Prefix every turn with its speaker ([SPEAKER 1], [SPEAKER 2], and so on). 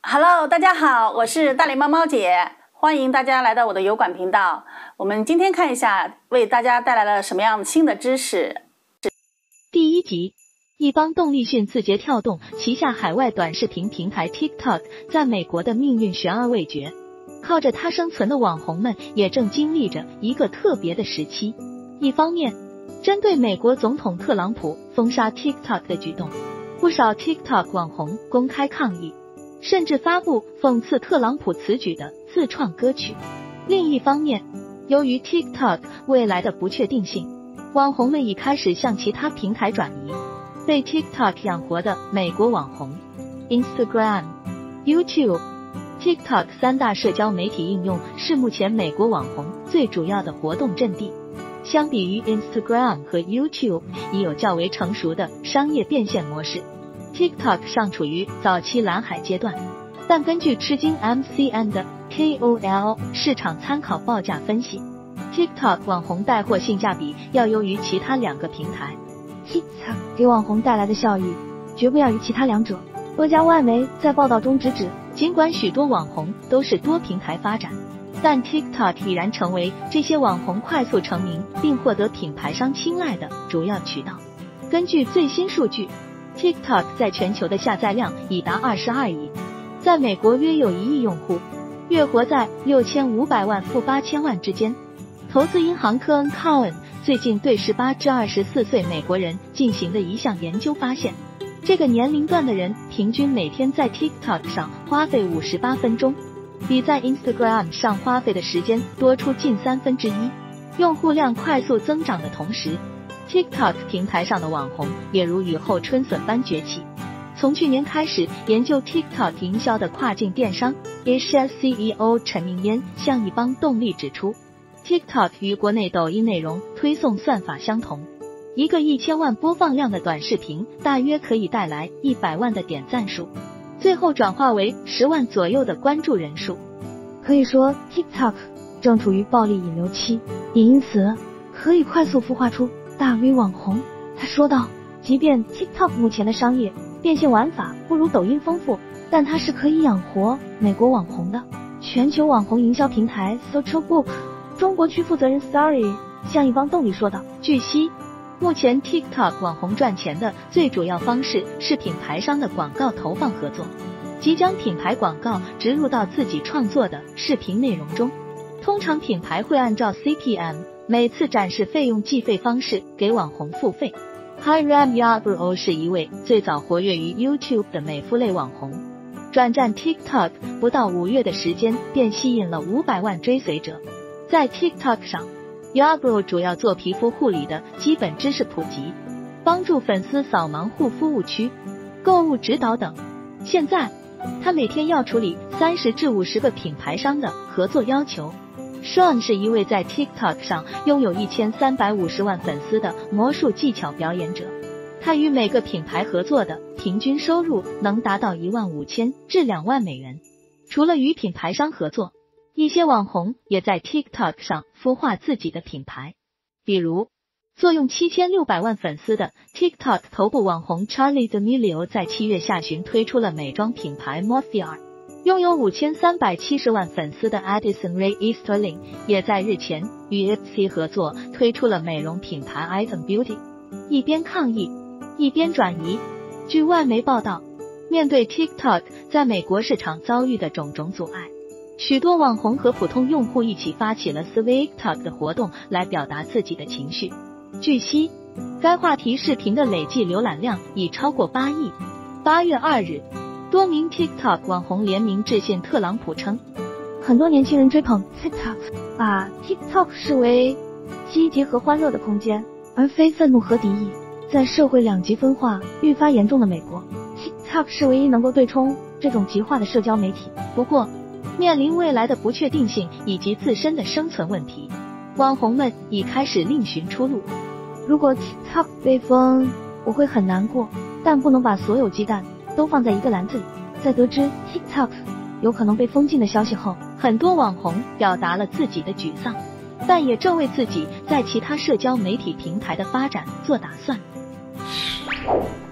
[SPEAKER 1] Hello， 大家好，我是大脸猫猫姐，欢迎大家来到我的油管频道。我们今天看一下，为大家带来了什么样新的知识。
[SPEAKER 2] 第一集，一帮动力讯字节跳动旗下海外短视频平台 TikTok 在美国的命运悬而未决，靠着它生存的网红们也正经历着一个特别的时期。一方面，针对美国总统特朗普封杀 TikTok 的举动，不少 TikTok 网红公开抗议，甚至发布讽刺特朗普此举的自创歌曲。另一方面，由于 TikTok 未来的不确定性，网红们已开始向其他平台转移。被 TikTok 养活的美国网红 Instagram、YouTube、TikTok 三大社交媒体应用是目前美国网红最主要的活动阵地。相比于 Instagram 和 YouTube 已有较为成熟的商业变现模式， TikTok 尚处于早期蓝海阶段。但根据吃惊 MCN 的 KOL 市场参考报价分析， TikTok 网红带货性价比要优于其他两个平台。
[SPEAKER 3] TikTok 给网红带来的效益绝不亚于其他两者。多家外媒在报道中直指，
[SPEAKER 2] 尽管许多网红都是多平台发展，但 TikTok 已然成为这些网红快速成名并获得品牌商青睐的主要渠道。根据最新数据， TikTok 在全球的下载量已达22亿，在美国约有1亿用户，月活在6500万赴8000万之间。投资银行科恩 Cowen 最近对18至24岁美国人进行的一项研究发现，这个年龄段的人平均每天在 TikTok 上花费58分钟，比在 Instagram 上花费的时间多出近1/3。用户量快速增长的同时， TikTok 平台上的网红也如雨后春笋般崛起。从去年开始研究 TikTok 营销的跨境电商 Asia CEO 陈明烟向一帮动力指出， TikTok 与国内抖音内容推送算法相同，一个1000万播放量的短视频大约可以带来100万的点赞数，最后转化为10万左右的关注人数。
[SPEAKER 3] 可以说 TikTok 正处于暴利引流期，也因此可以快速孵化出大 V 网红。他说道，即便 TikTok 目前的商业变现玩法不如抖音丰富，但它是可以养活美国网红的。全球网红营销平台 Socialbook 中国区负责人 Story 向一帮动力说道，
[SPEAKER 2] 据悉，目前 TikTok 网红赚钱的最主要方式是品牌商的广告投放合作，即将品牌广告植入到自己创作的视频内容中。通常品牌会按照 CPM 每次展示费用计费方式给网红付费。Hiram Yarbrough 是一位最早活跃于 YouTube 的美肤类网红，转战 TikTok 不到5月的时间便吸引了500万追随者。在 TikTok 上， Yarbrough 主要做皮肤护理的基本知识普及，帮助粉丝扫盲护肤误区、购物指导等。现在他每天要处理30至50个品牌商的合作要求。Sean 是一位在 TikTok 上拥有1350万粉丝的魔术技巧表演者，他与每个品牌合作的平均收入能达到15000至2万美元。除了与品牌商合作，一些网红也在 TikTok 上孵化自己的品牌。比如，坐拥7600万粉丝的 TikTok 头部网红 Charli D'Amelio 在7月下旬推出了美妆品牌 Morphe。拥有5370万粉丝的 Addison Rae Easterling 也在日前与 Ipsy 合作推出了美容品牌 Item Beauty。一边抗议，一边转移。据外媒报道，面对 TikTok 在美国市场遭遇的种种阻碍，许多网红和普通用户一起发起了 SweetTok 的活动来表达自己的情绪。据悉，该话题视频的累计浏览量已超过8亿。8月2日，多名 TikTok 网红联名致信特朗普称，
[SPEAKER 3] 很多年轻人追捧 TikTok， 把 TikTok 视为积极和欢乐的空间，而非愤怒和敌意。在社会两极分化愈发严重的美国， TikTok 是唯一能够对冲这种极化的社交媒体。
[SPEAKER 2] 不过，面临未来的不确定性以及自身的生存问题，网红们已开始另寻出路。
[SPEAKER 3] 如果 TikTok 被封，我会很难过，但不能把所有鸡蛋都放在一个篮子里。在得知 TikTok 有可能被封禁的消息后，
[SPEAKER 2] 很多网红表达了自己的沮丧，但也正为自己在其他社交媒体平台的发展做打算。